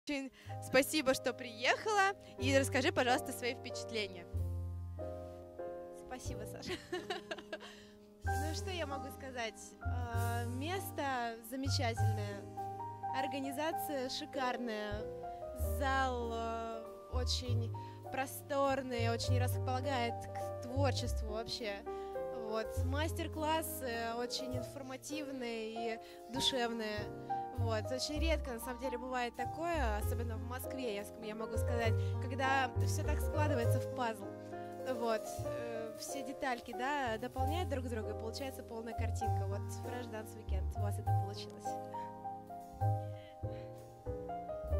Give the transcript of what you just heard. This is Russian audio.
Очень спасибо, что приехала. И расскажи, пожалуйста, свои впечатления. Спасибо, Саша. Ну, что я могу сказать? Место замечательное, организация шикарная, зал очень просторный, очень располагает к творчеству вообще. Вот. Мастер-классы очень информативные и душевные. Вот. Очень редко, на самом деле, бывает такое, особенно в Москве, я могу сказать, когда все так складывается в пазл. Вот. Все детальки, да, дополняют друг друга, и получается полная картинка. Вот в Rush Dance Weekend у вас это получилось.